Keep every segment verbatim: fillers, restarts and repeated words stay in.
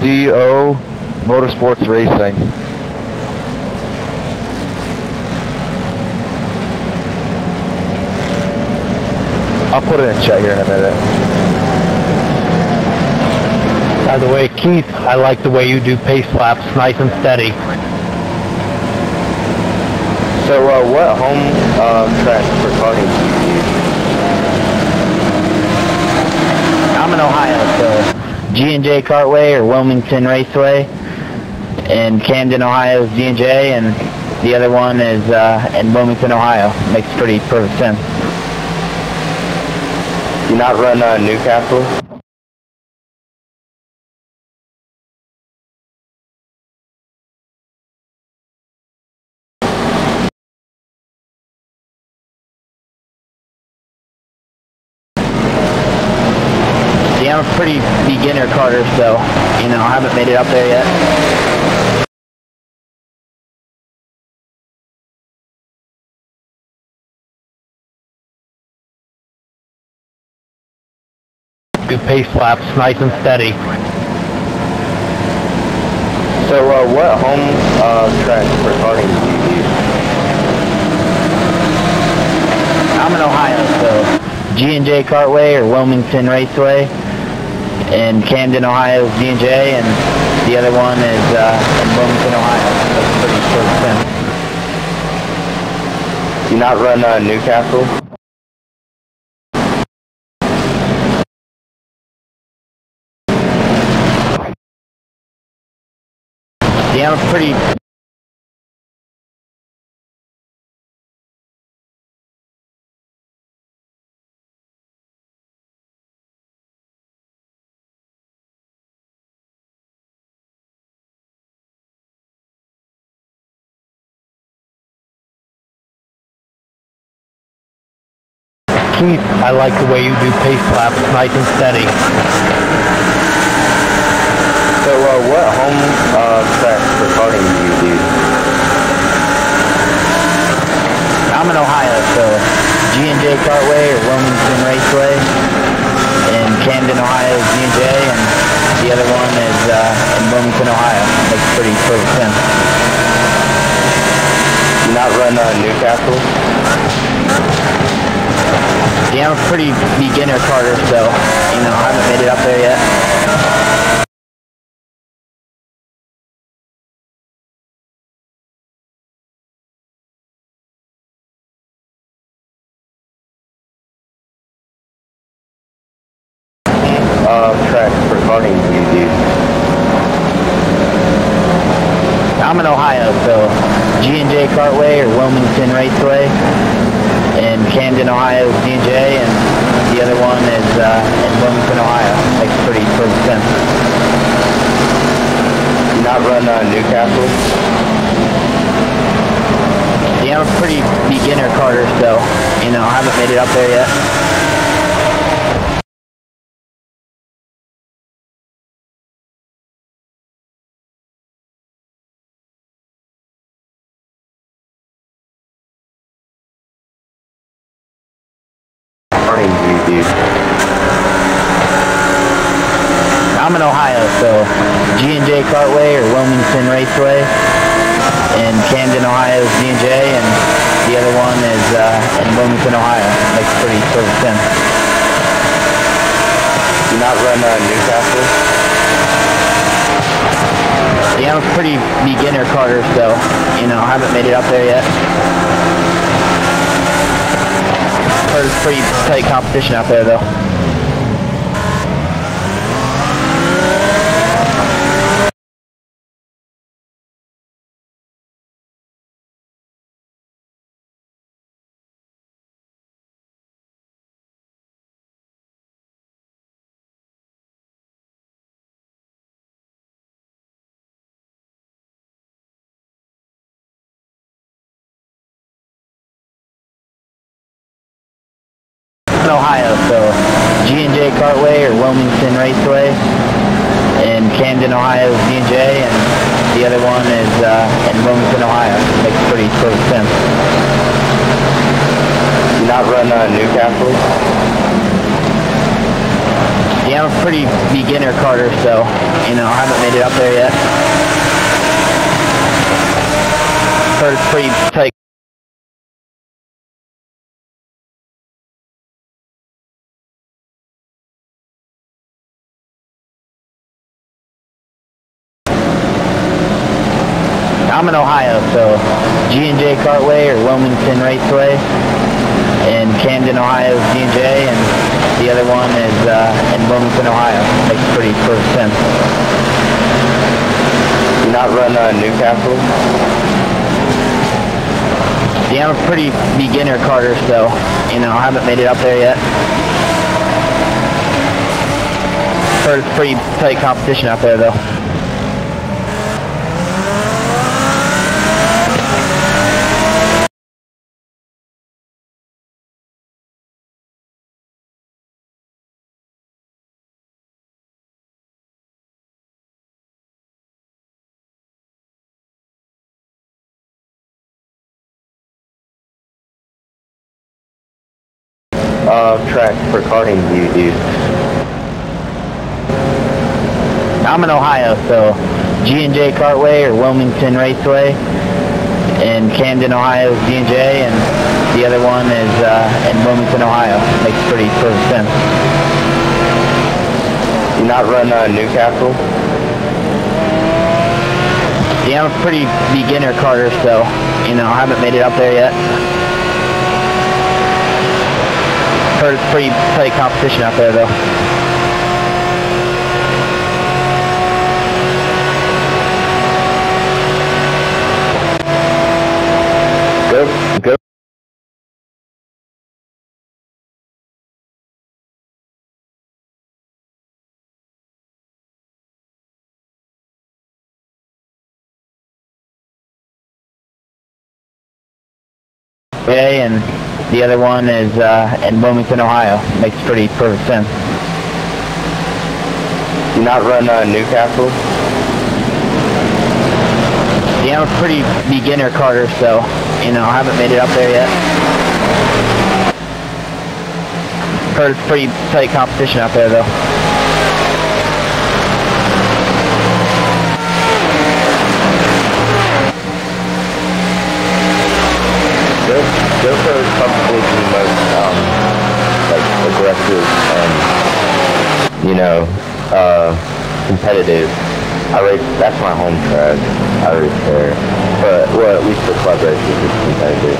C O Motorsports Racing. I'll put it in chat here in a minute. By the way, Keith, I like the way you do pace laps, nice and steady. So, uh, what home uh, track for karting do you use? I'm in Ohio, so G and J Kartway or Wilmington Raceway. In Camden, Ohio is G and J, and the other one is uh, in Wilmington, Ohio. Makes pretty perfect sense. Do you not run uh, Newcastle? Yeah, I'm a pretty beginner karter, so, you know, I haven't made it up there yet. Do pace laps, nice and steady. So, uh, what home uh, track for karting do you use? I'm in Ohio, so G and J Kartway or Wilmington Raceway. In Camden, Ohio is G and J, and the other one is uh, in Wilmington, Ohio. That's pretty perfect sense. Do you not run uh, Newcastle? Yeah, I'm a pretty... Keith, I like the way you do pace laps, nice and steady. So, uh, what home uh, track for karting do you use? I'm in Ohio, so G and J Kartway or Wilmington Raceway. In Camden, Ohio is G and J, and the other one is uh, in Wilmington, Ohio. Makes pretty perfect sense. Do you not run uh, Newcastle? Yeah, I'm a pretty beginner karter, so, you know, I haven't made it up there yet. Uh, track for karting do you use? I'm in Ohio, so G and J Kartway or Wilmington Raceway. In Camden, Ohio is G and J, and the other one is uh, in Wilmington, Ohio. Makes pretty perfect sense. Do you not run uh, Newcastle? Yeah, I'm a pretty beginner karter, so, you know, I haven't made it up there yet. I'm in Ohio, so G and J Kartway or Wilmington Raceway. In Camden, Ohio is G and J, and the other one is uh, in Wilmington, Ohio. Makes pretty perfect sense. Do you not run uh, Newcastle? Yeah, I'm a pretty beginner karter, so, you know, I haven't made it up there yet. Heard it's pretty tight competition out there, though. Ohio, so G and J Kartway or Wilmington Raceway. In Camden, Ohio is G and J, and the other one is uh, in Wilmington, Ohio. Makes pretty perfect sense. Do you not run uh, Newcastle? Yeah, I'm a pretty beginner karter, so, you know, I haven't made it up there yet. Heard it's pretty tight. I'm in Ohio, so G and J Cartway or Wilmington Raceway. In Camden, Ohio is G and J, and the other one is uh, in Wilmington, Ohio. Makes pretty perfect sense. You not run uh, Newcastle? Yeah, I'm a pretty beginner karter, so, you know, I haven't made it up there yet. Heard it's pretty tight competition out there, though. Uh, track for karting do you use? I'm in Ohio, so G and J Cartway or Wilmington Raceway. In Camden, Ohio is G and J, and the other one is uh, in Wilmington, Ohio. Makes pretty perfect sense. You not run uh, Newcastle? Yeah, I'm a pretty beginner karter, so, you know, I haven't made it up there yet. Heard it's pretty tight competition out there, though. Go, go. Okay, and the other one is uh, in Wilmington, Ohio. Makes pretty perfect sense. You not run uh, Newcastle? Yeah, I'm a pretty beginner karter, so, you know, I haven't made it up there yet. Heard it's pretty tight competition out there, though. GoPro is probably the most um, like aggressive and you know uh, competitive. I race. That's my home track. I race there, but well, at least the club races is competitive.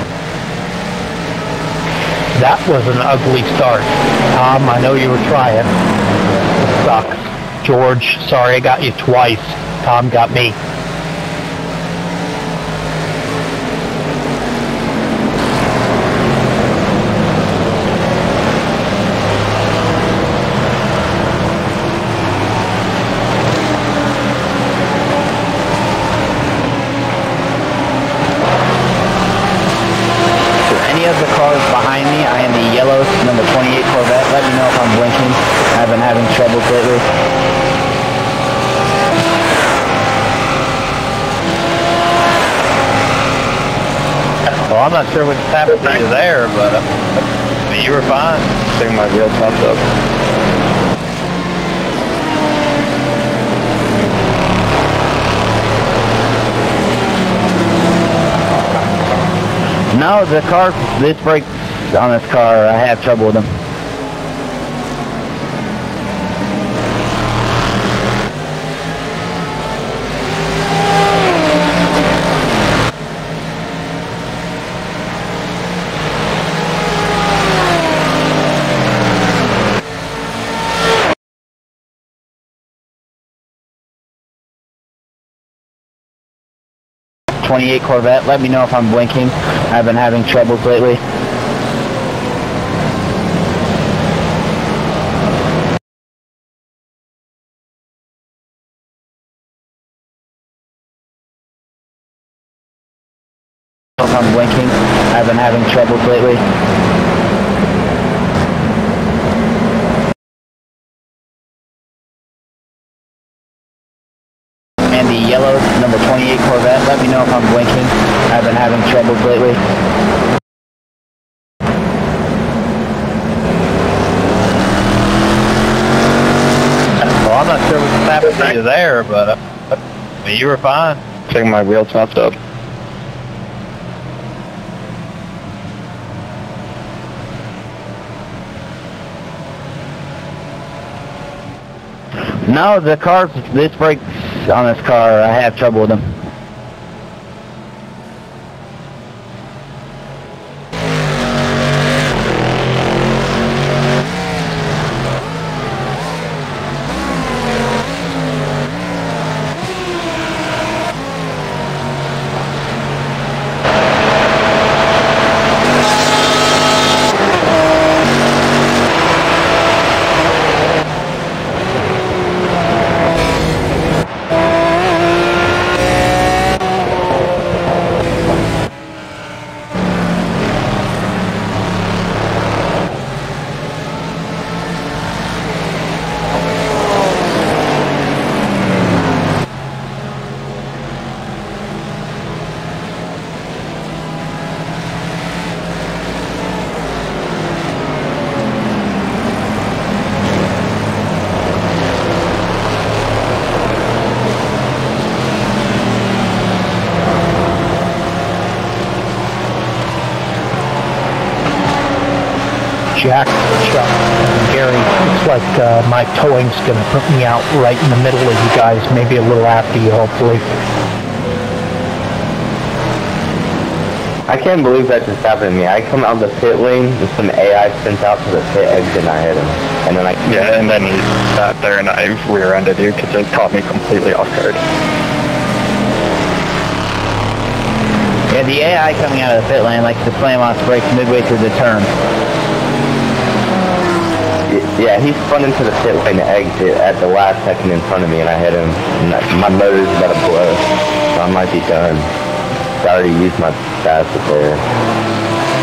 That was an ugly start. Tom, I know you were trying. It sucks. George, sorry I got you twice. Tom got me. The cars behind me, I am the yellow number twenty-eight Corvette. Let me know if I'm blinking. I've been having troubles lately. Well, I'm not sure what happened to you there, but uh, you were fine. I think my wheel popped up. No, the car, this brakes on this car, I have trouble with them. twenty-eight Corvette, let me know if I'm blinking. I've been having troubles lately. If I'm blinking, I've been having troubles lately. And the yellow number twenty-eight Corvette, let me know if I'm blinking. I've been having troubles lately. you there, but uh, I mean, you were fine. I think my wheel topped up. No, the car's, this brakes on this car, I have trouble with them. Jack, Chuck, and Gary, looks like uh, my towing's going to put me out right in the middle of you guys, maybe a little after you, hopefully. I can't believe that just happened to me. I come out of the pit lane with some A I sent out to the pit exit and I hit him. And then I... Yeah, and then he sat there and I rear-ended you because it caught me completely off guard. Yeah, the A I coming out of the pit lane likes to slam on its brakes midway through the turn. Yeah, he spun into the pit lane exit at the last second in front of me and I hit him. And that, my motor's about to blow, so I might be done. I already used my fastest there.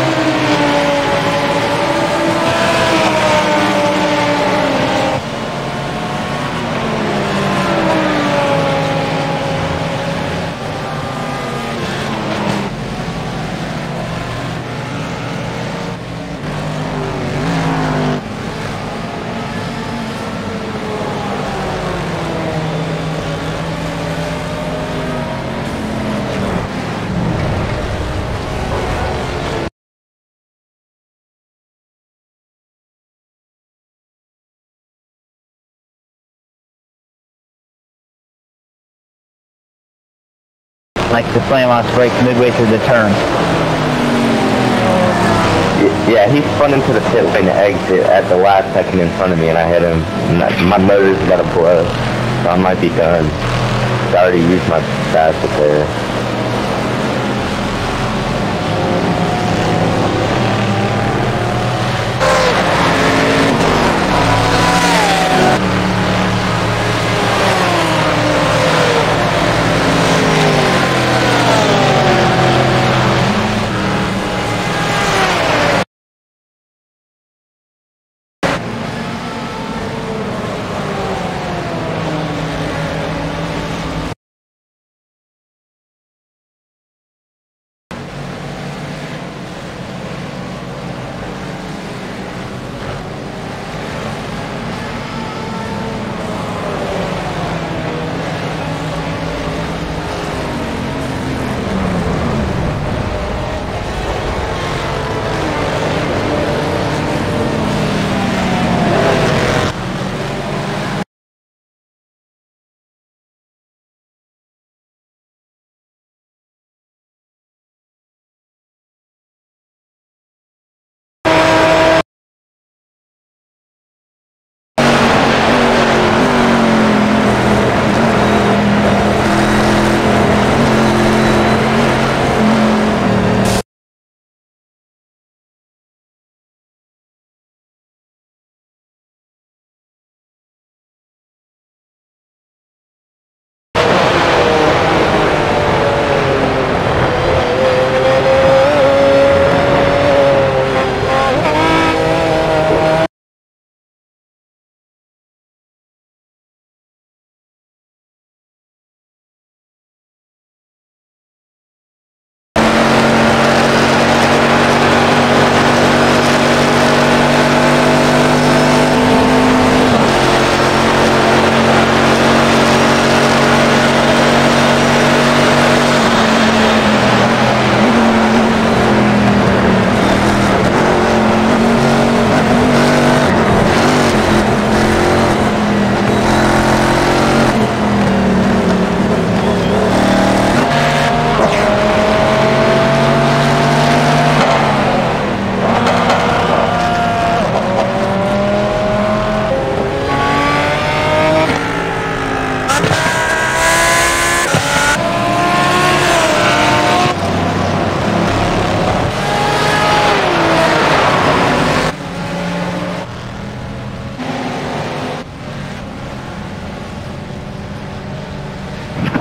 Likes to slam on its brakes midway through the turn. Yeah, he spun into the pit lane exit at the last second in front of me and I hit him. And that, my motor's about to blow, so I might be done. I already used my fastest there.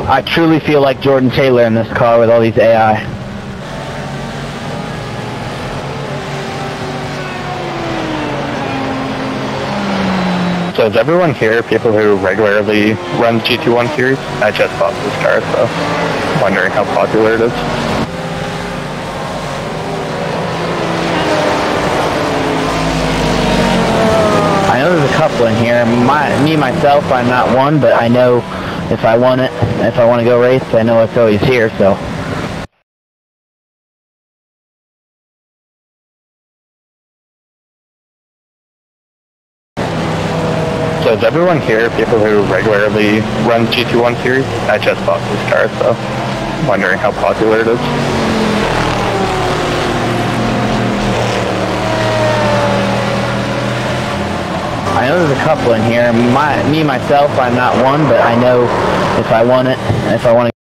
I truly feel like Jordan Taylor in this car with all these A I. So is everyone here people who regularly run G T one series? I just bought this car, so wondering how popular it is. I know there's a couple in here. My, me myself, I'm not one, but I know if I want it, if I want to go race, I know it's always here, so. So is everyone here people who regularly run G T one series? I just bought this car, so wondering how popular it is. I know there's a couple in here. My, me myself, I'm not one, but I know if I want it, if I want to.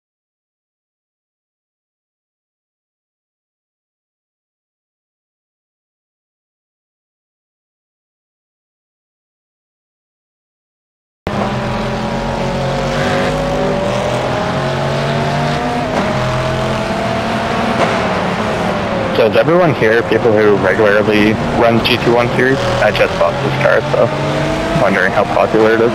So is everyone here people who regularly run G T one series? I just bought this car, so wondering how popular it is.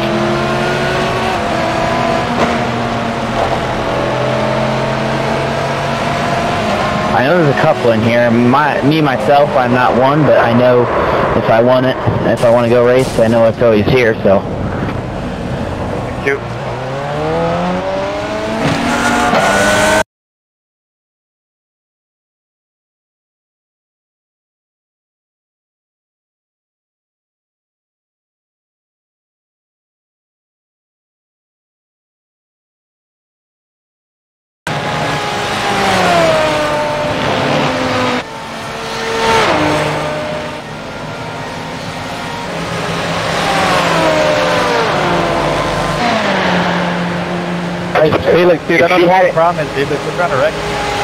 I know there's a couple in here. My, me myself, I'm not one, but I know if I want it, if I want to go race, I know it's always here, so. Thank you. Felix, dude, I don't know what the problem is, dude. We're trying to wreck.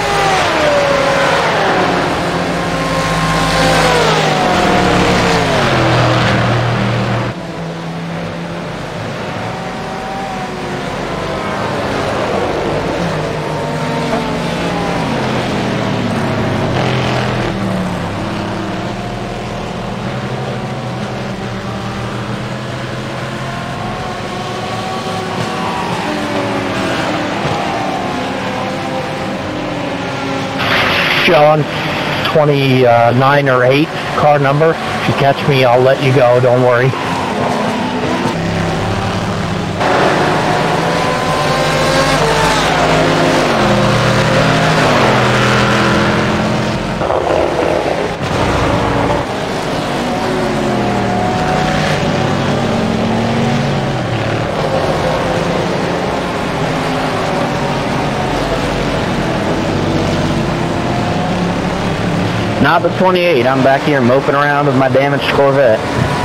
John, twenty-nine or eight car number. If you catch me, I'll let you go. Don't worry. Not the twenty-eight, I'm back here moping around with my damaged Corvette.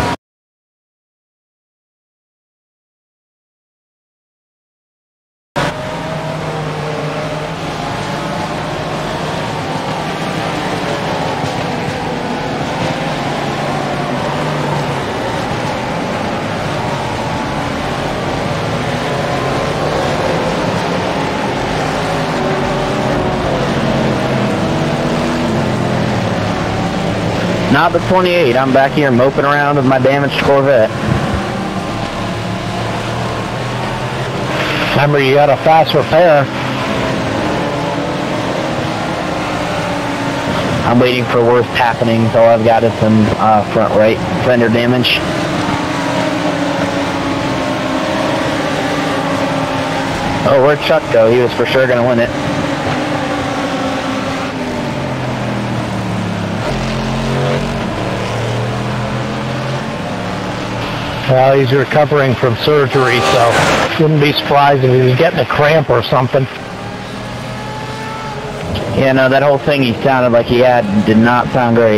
Not the twenty-eight, I'm back here moping around with my damaged Corvette. Remember, you got a fast repair. I'm waiting for worst happenings. All I've got is some uh, front right fender damage. Oh, where'd Chuck go? He was for sure going to win it. Well, he's recovering from surgery, so wouldn't be surprised if he was getting a cramp or something. Yeah, no, that whole thing he sounded like he had did not sound great.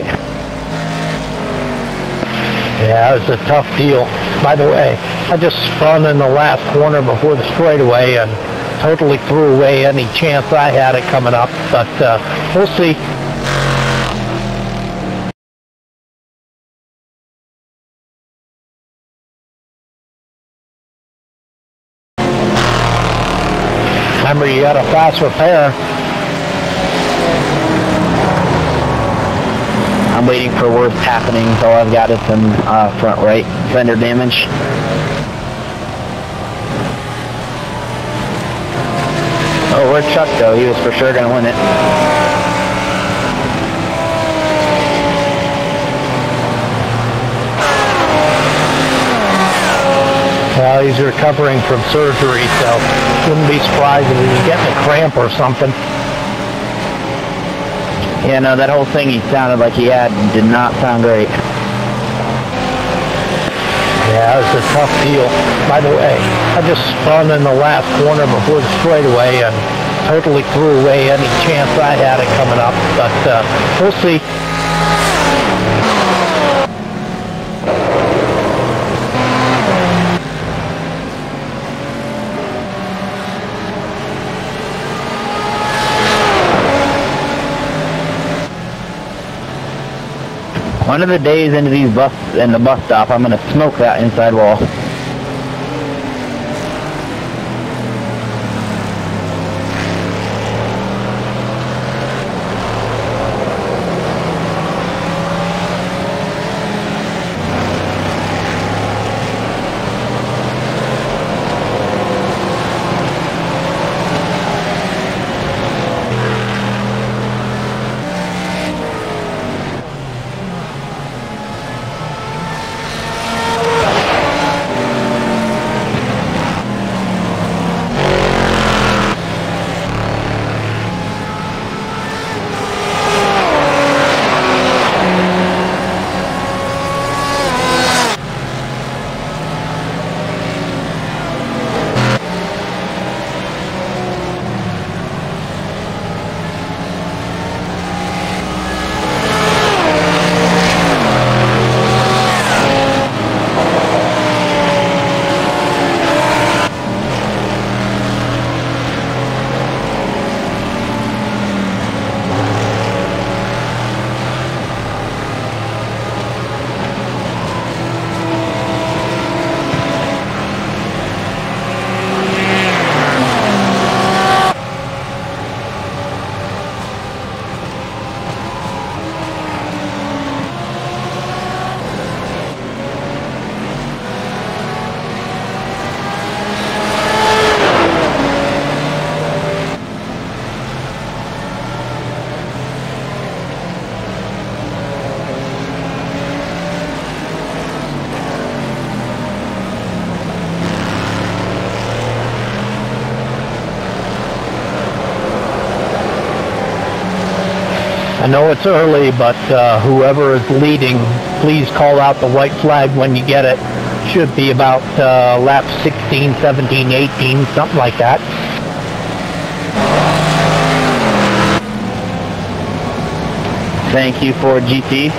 Yeah, it was a tough deal. By the way, I just spun in the last corner before the straightaway and totally threw away any chance I had at coming up, but uh, we'll see. Remember, you got a fast repair. I'm waiting for worst happenings. All I've got is some uh, front right fender damage. Oh, where'd Chuck go? He was for sure going to win it. Well, he's recovering from surgery, so wouldn't be surprised if he was getting a cramp or something. Yeah, no, that whole thing he sounded like he had did not sound great. Yeah, it was a tough deal. By the way, I just spun in the last corner before the straightaway and totally threw away any chance I had of coming up, but uh, we'll see. One of the days into these bus in the bus stop, I'm gonna smoke that inside wall. I know it's early, but uh, whoever is leading, please call out the white flag when you get it. Should be about uh, lap sixteen, seventeen, eighteen, something like that. Thank you for G T.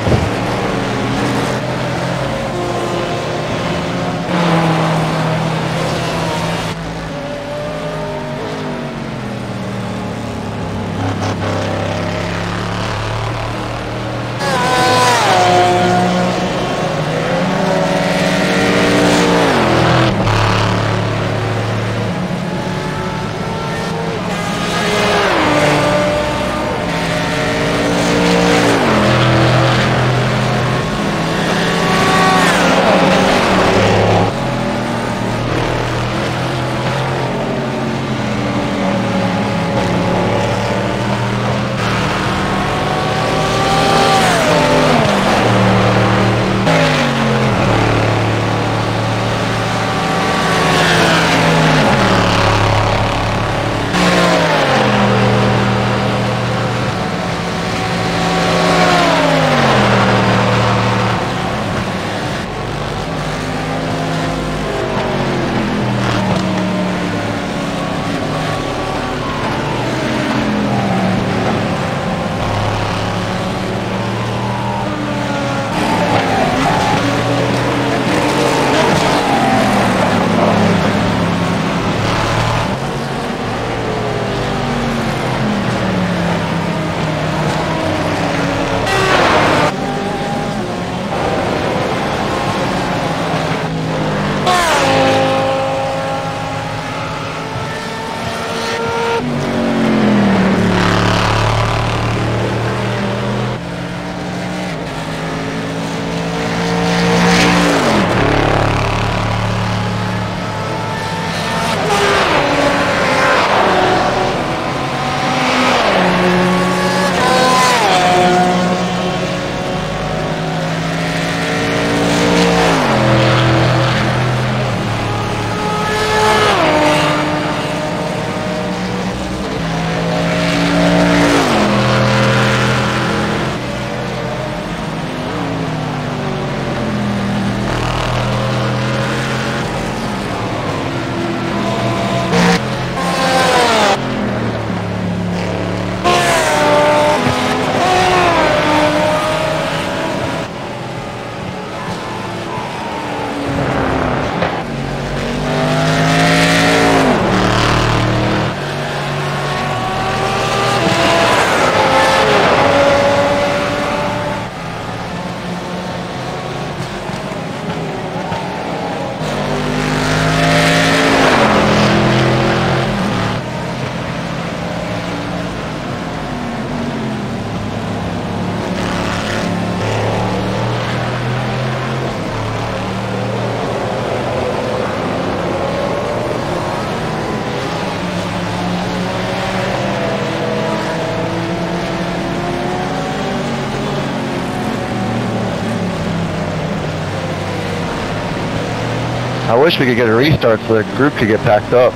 I wish we could get a restart so the group could get packed up.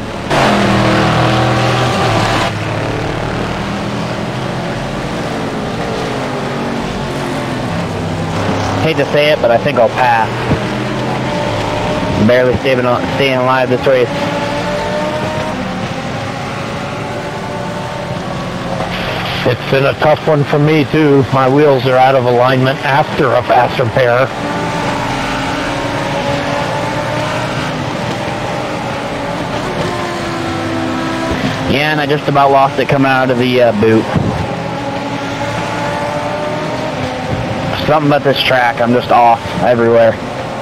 Hate to say it, but I think I'll pass. Barely staying, staying alive this race. It's been a tough one for me too. My wheels are out of alignment after a fast repair. Yeah, and I just about lost it coming out of the uh, boot. Something about this track, I'm just off everywhere.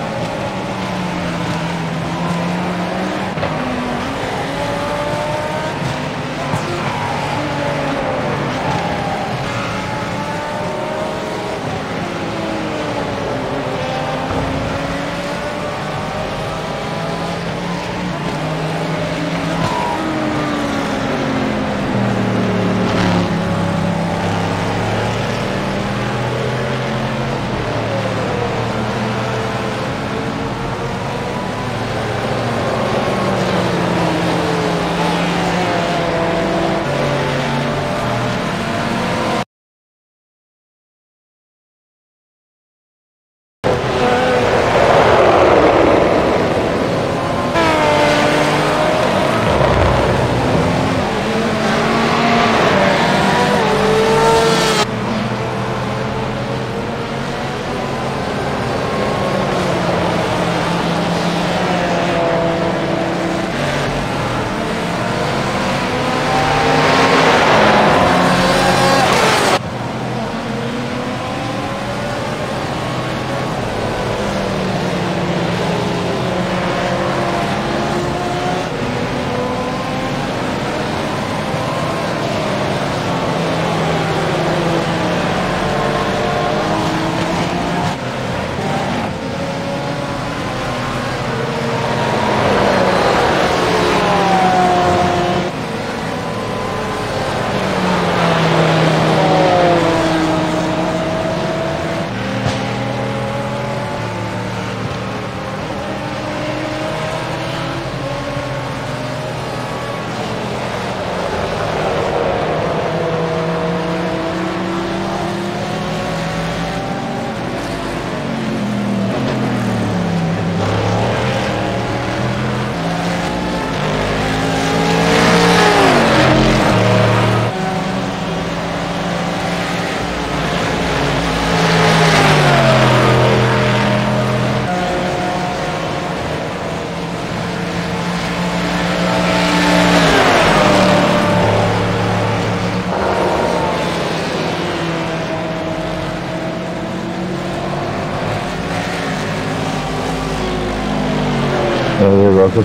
Oh, you're welcome.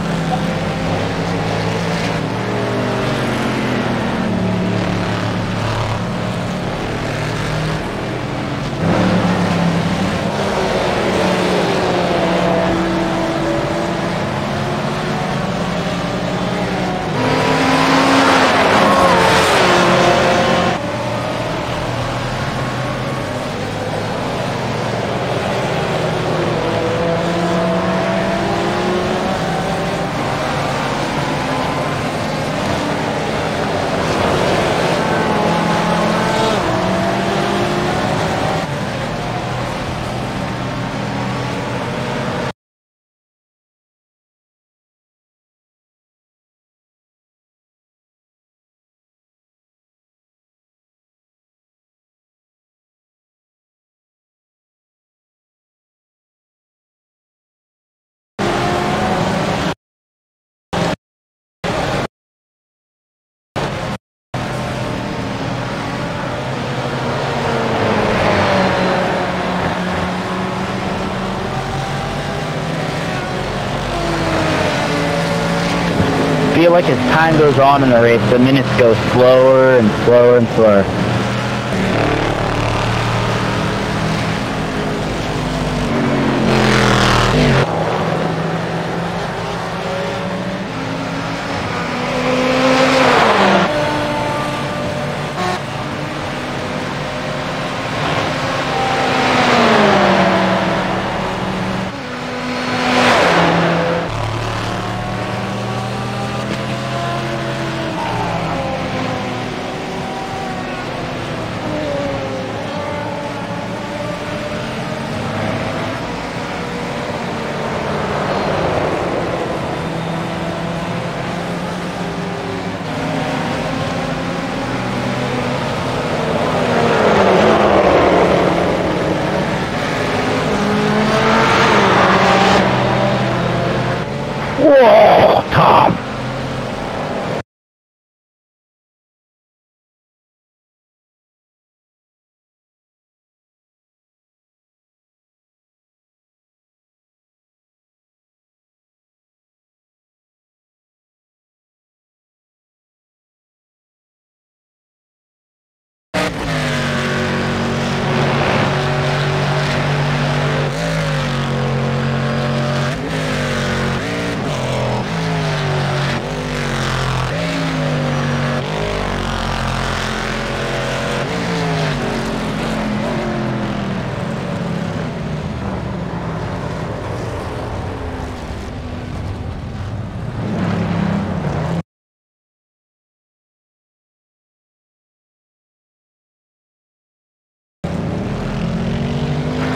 I feel like as time goes on in the race, the minutes go slower and slower and slower.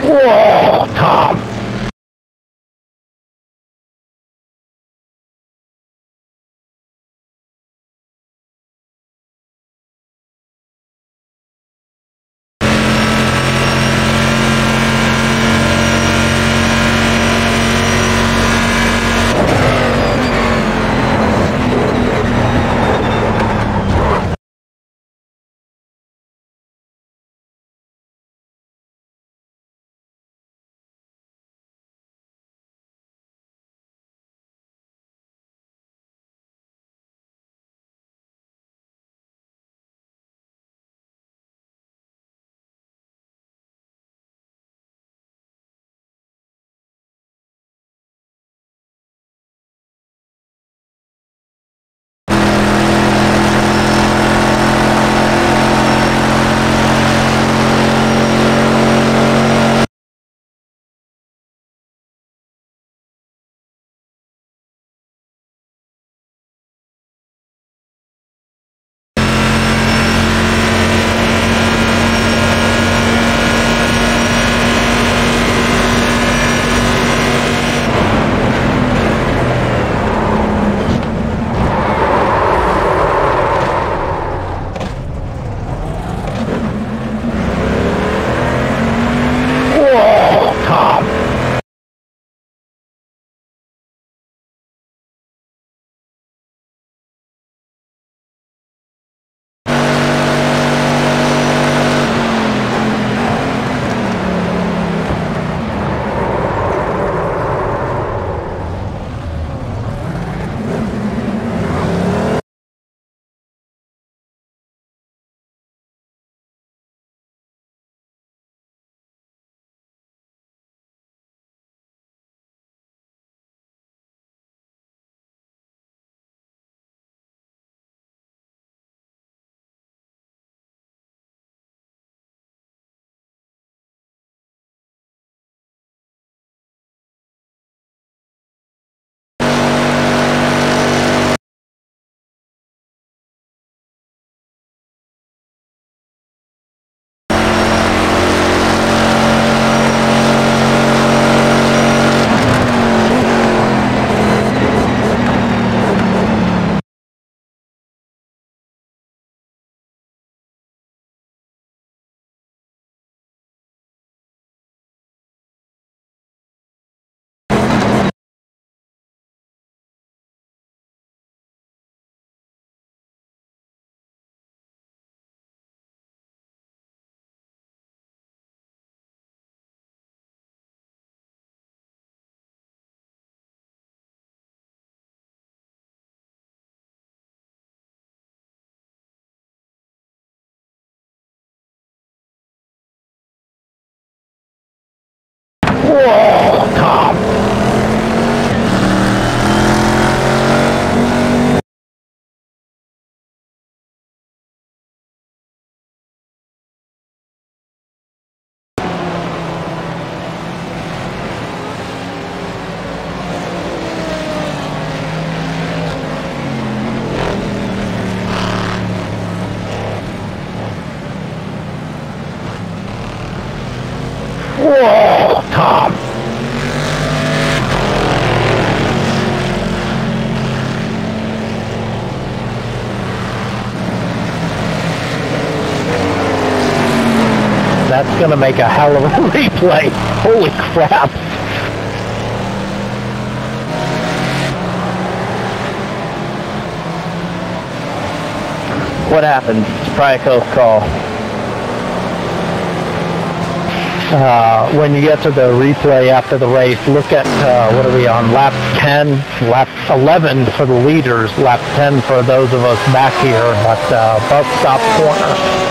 Whoa, Tom. Whoa, Tom. Whoa, Tom. That's gonna make a hell of a replay. Holy crap. What happened? It's probably a close call. Uh, when you get to the replay after the race, look at, uh, what are we on, lap ten, lap eleven for the leaders, lap ten for those of us back here at uh, bus stop corner.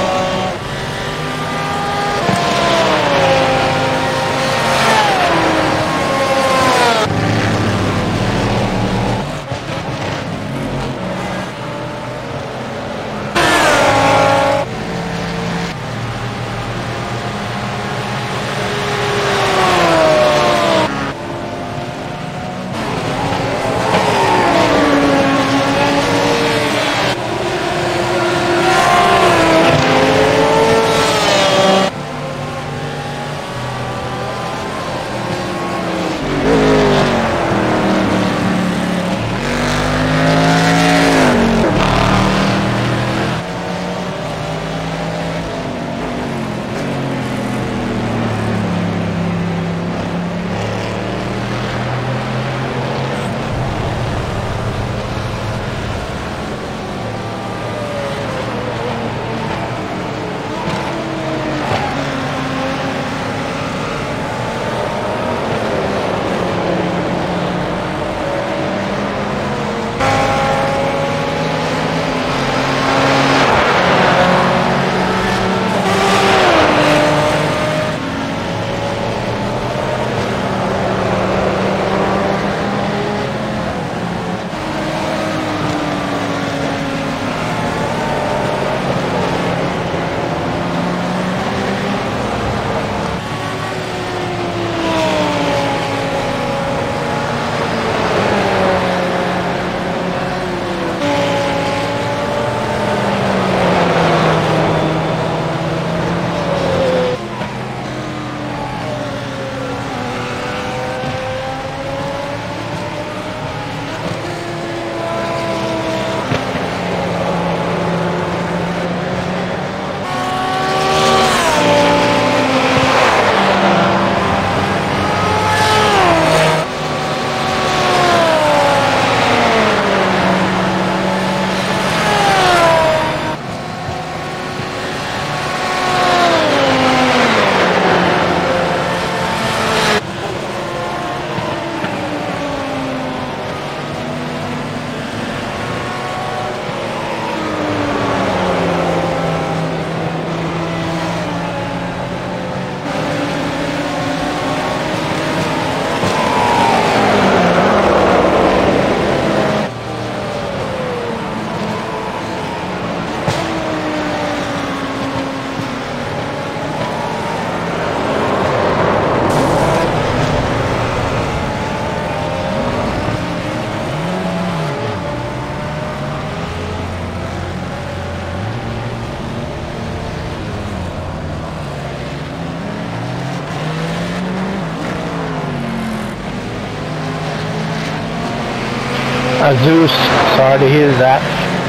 Uh, Zeus, sorry to hear that.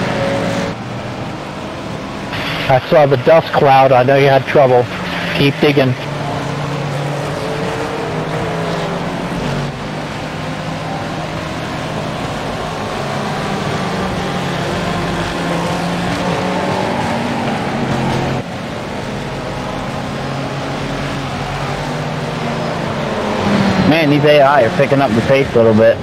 I saw the dust cloud. I know you had trouble. Keep digging. Man, these A I are picking up the pace a little bit.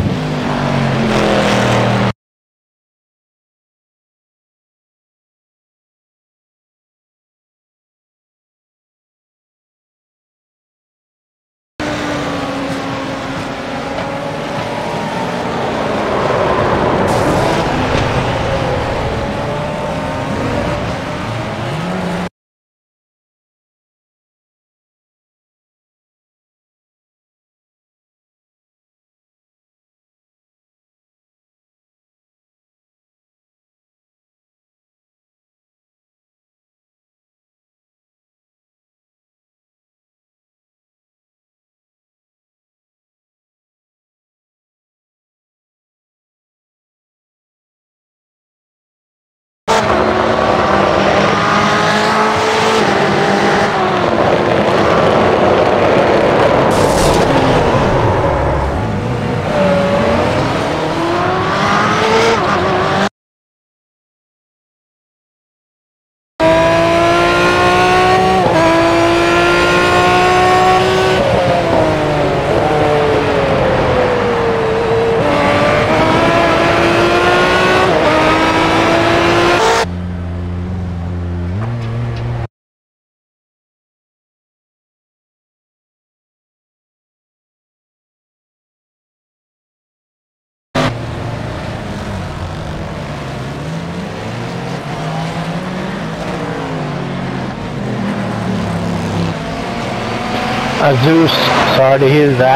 Uh, Zeus, sorry to hear that.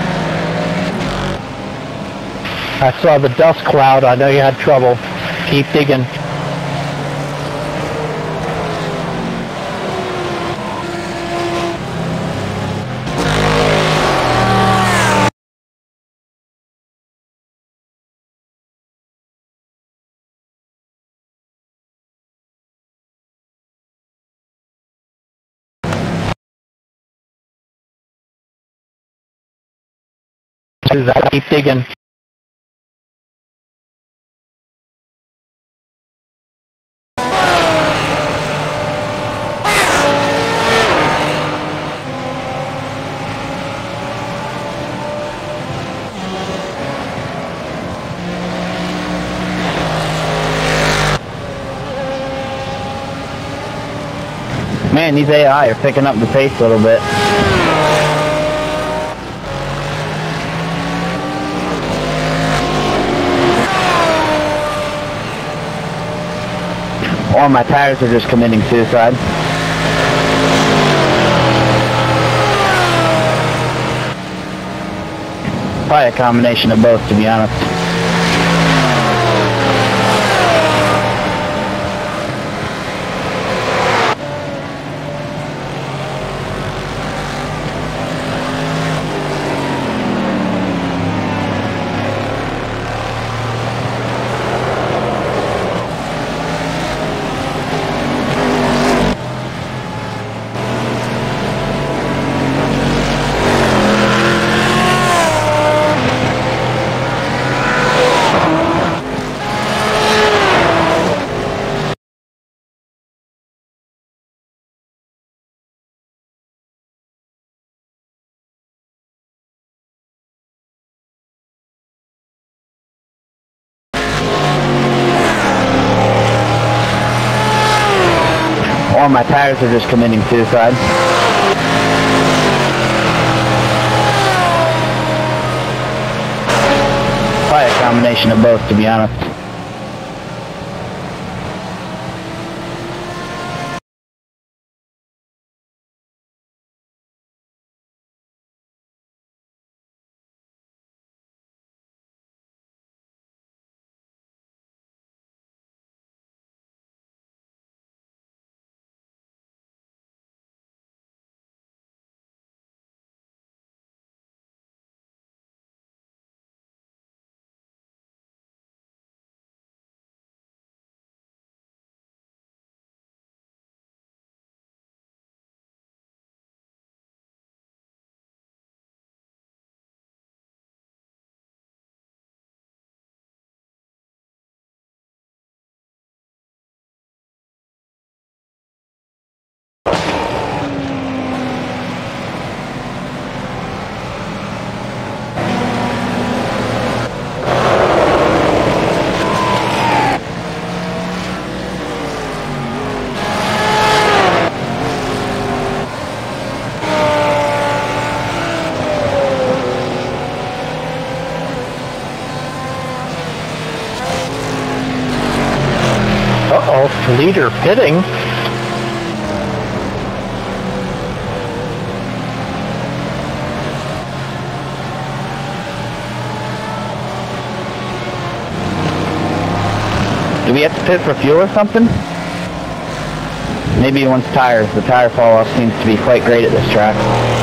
I saw the dust cloud. I know you had trouble. Keep digging. Keep digging. Man, these A I are picking up the pace a little bit. Or my tires are just committing suicide. Probably a combination of both, to be honest. Or my tires are just committing suicide. Probably a combination of both, to be honest. leader pitting. Do we have to pit for fuel or something? Maybe he wants tires. The tire fall off seems to be quite great at this track.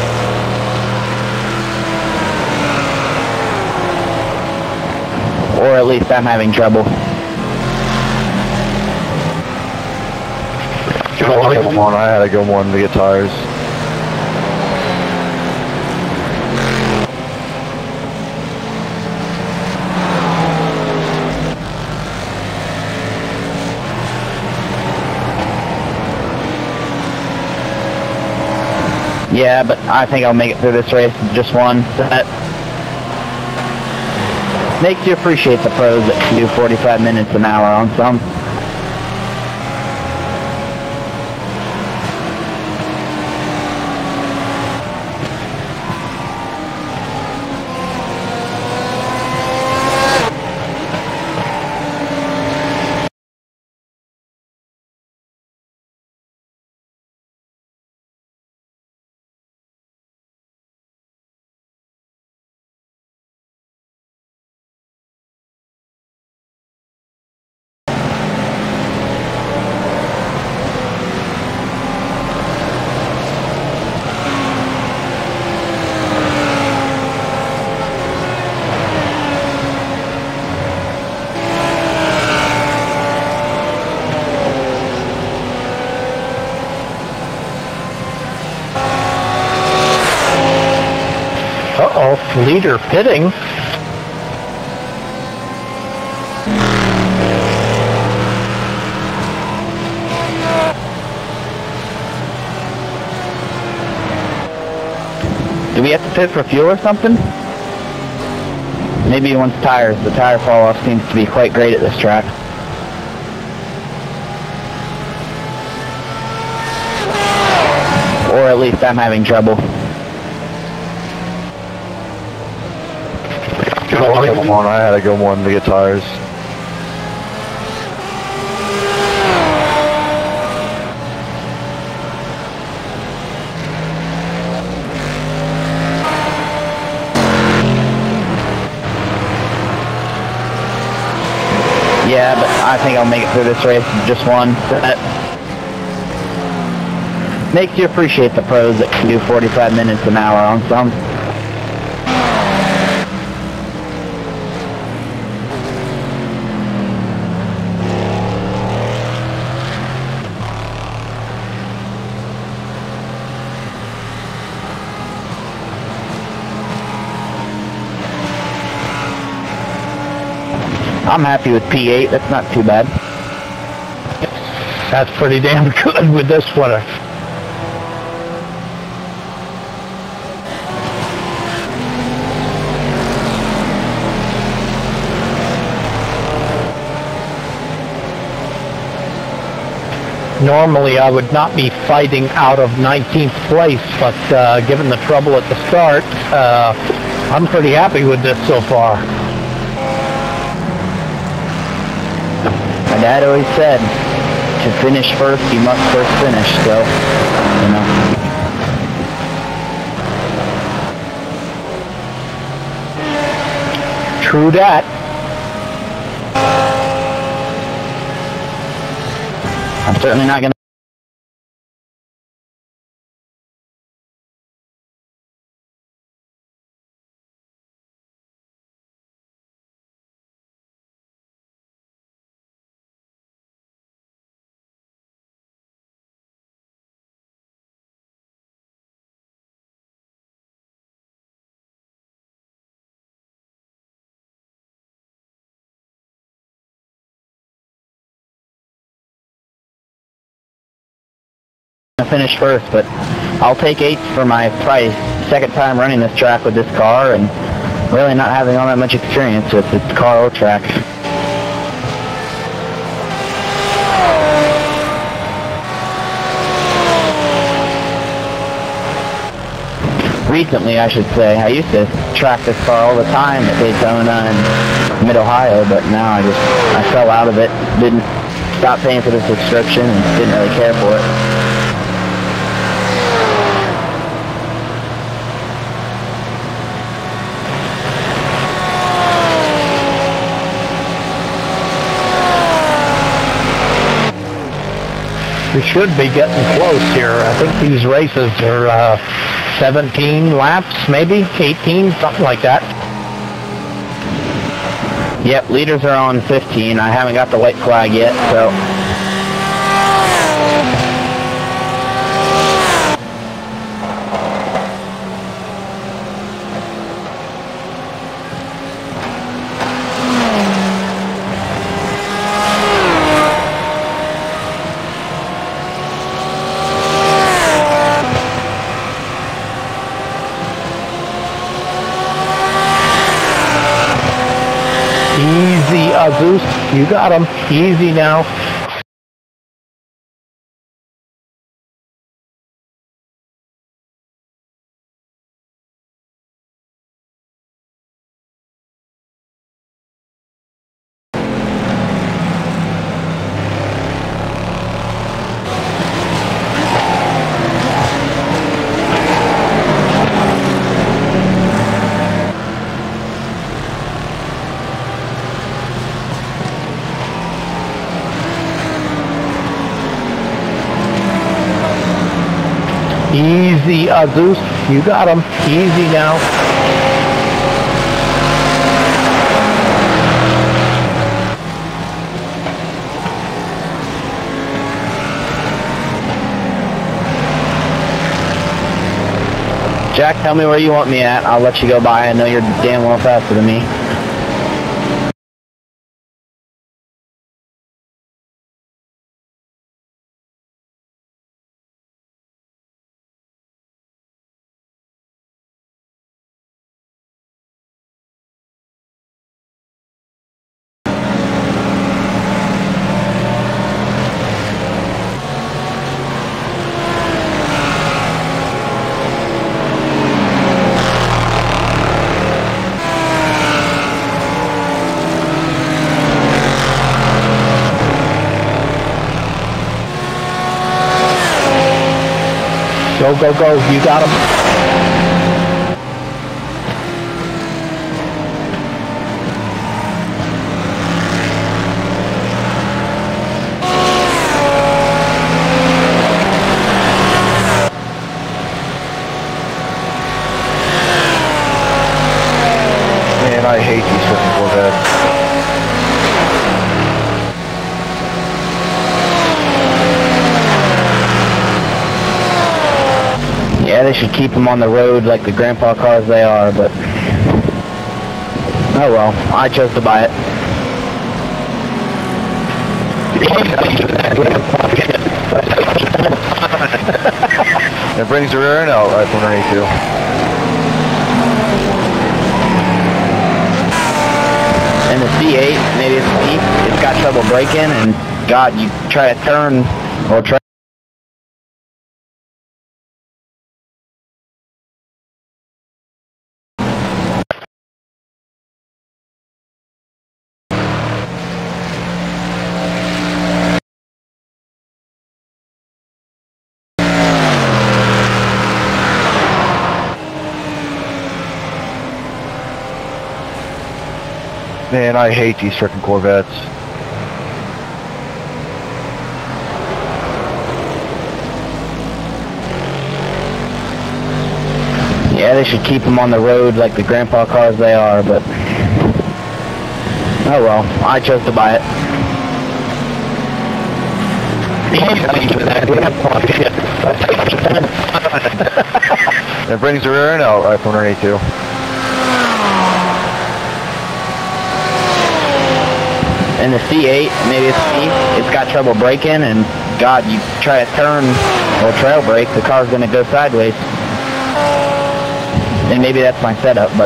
Or at least I'm having trouble. Come on, I had to go one to get tires. Yeah, but I think I'll make it through this race with just one. That makes you appreciate the pros that can do forty-five minutes an hour on some. Uh-oh, leader pitting. Do we have to pit for fuel or something? Maybe he wants tires. The tire fall off seems to be quite great at this track. Or at least I'm having trouble. Come on, I had to go one to get tires. Yeah, but I think I'll make it through this race with just one. That makes you appreciate the pros that can do forty-five minutes an hour on some. I'm happy with P eight, that's not too bad. That's pretty damn good with this sweater. Normally I would not be fighting out of nineteenth place, but uh, given the trouble at the start, uh, I'm pretty happy with this so far. My dad always said, to finish first, you must first finish, so, you know. True that. I'm certainly not going to finish first, but I'll take eighth for my probably second time running this track with this car and really not having all that much experience with this car or track. Recently, I should say. I used to track this car all the time at Daytona and Mid-Ohio, but now I just, I fell out of it. Didn't stopped paying for the subscription and didn't really care for it. We should be getting close here. I think these races are uh, seventeen laps, maybe eighteen, something like that. Yep, leaders are on fifteen. I haven't got the white flag yet, so... Easy, Azus. You got him. Easy now. Easy, Azus. You got him. Easy now. Jack, tell me where you want me at. I'll let you go by. I know you're damn well faster than me. Go, go, go. You got him. Man, I hate these freaking Corvettes. Yeah, they should keep them on the road like the grandpa cars they are, but... Oh well, I chose to buy it. It brings the rear end out right from underneath you. And the C eight, maybe it's steep, it's got trouble braking, and God, you try to turn or try... Man, I hate these freaking Corvettes. Yeah, they should keep them on the road like the grandpa cars they are, but... Oh well, I chose to buy it. It brings the rear end out right from underneath you. And the C eight, maybe it's steep, it's got trouble braking, and God, you try to turn or trail brake, the car's going to go sideways. And maybe that's my setup, but...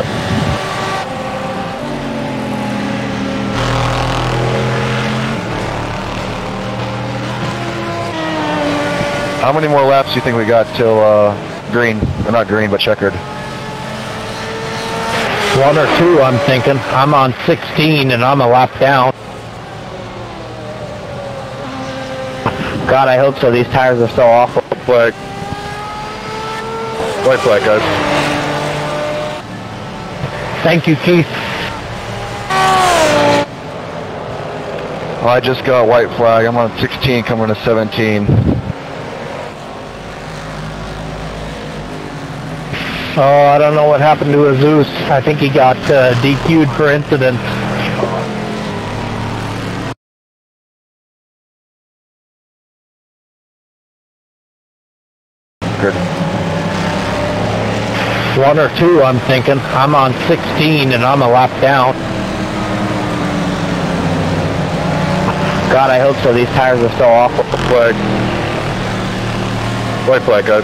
How many more laps do you think we got till uh, green? Or not green, but checkered. One or two, I'm thinking. I'm on sixteen and I'm a lap down. God, I hope so. These tires are so awful. Flag. White flag, guys. Thank you, Keith. Well, I just got white flag. I'm on sixteen coming to seventeen. Oh, I don't know what happened to Jesus. I think he got uh, D Q'd for incident. Good. One or two, I'm thinking. I'm on sixteen and I'm a lap down. God, I hope so. These tires are so awful. Flag. White flag, guys.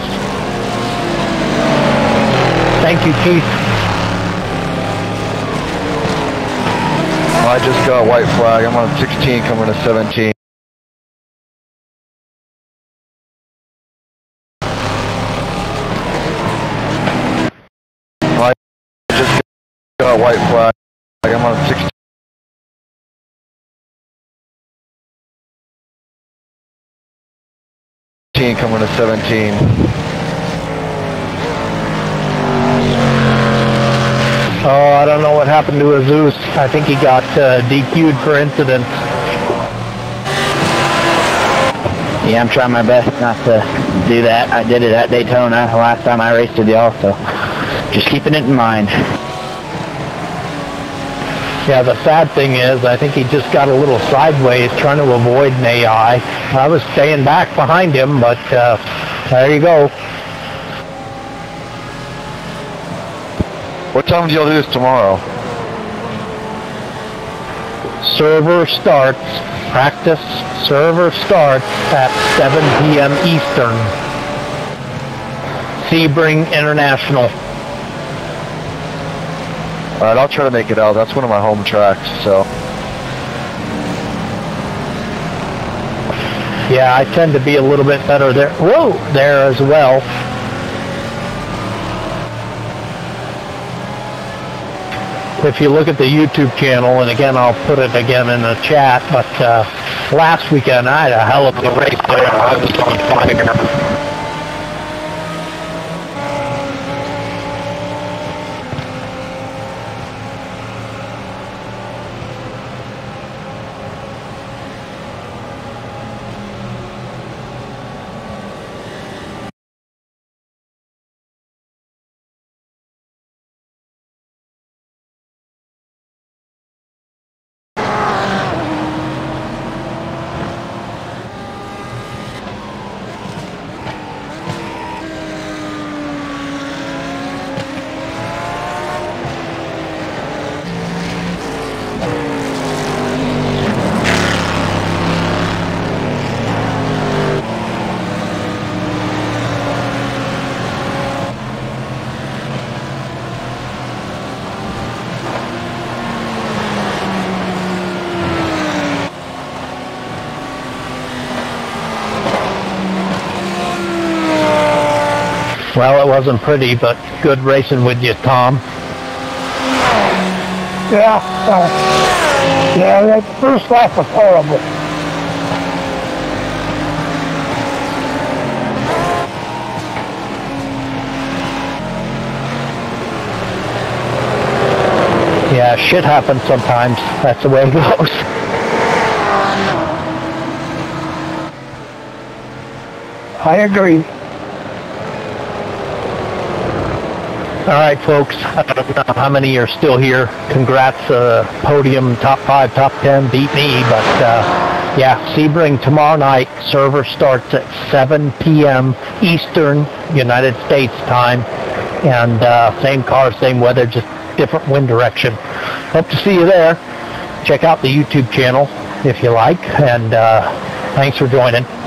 Thank you, Keith. Well, I just got white flag. I'm on sixteen coming to seventeen. Well, I just got white flag. I'm on sixteen. Coming to seventeen. Oh, I don't know what happened to Jesus. I think he got uh, D Q'd for incident. Yeah, I'm trying my best not to do that. I did it at Daytona the last time I raced with y'all, so just keeping it in mind. Yeah, the sad thing is, I think he just got a little sideways trying to avoid an A I. I was staying back behind him, but uh, there you go. What time do y'all do this tomorrow? Server starts, practice server starts at seven p m Eastern. Sebring International. Alright, I'll try to make it out. That's one of my home tracks, so. Yeah, I tend to be a little bit better there. Whoa, there as well. If you look at the YouTube channel, and again, I'll put it again in the chat, but uh, last weekend I had a hell of a race there. I was on fire. Well, it wasn't pretty, but good racing with you, Tom. Yeah, uh, yeah, that first lap was horrible. Yeah, shit happens sometimes. That's the way it goes. I agree. All right, folks. I don't know how many are still here. Congrats, uh, podium, top five, top ten, beat me. But uh, yeah, Sebring tomorrow night. Server starts at seven p m Eastern United States time, and uh, same car, same weather, just different wind direction. Hope to see you there. Check out the YouTube channel if you like, and uh, thanks for joining.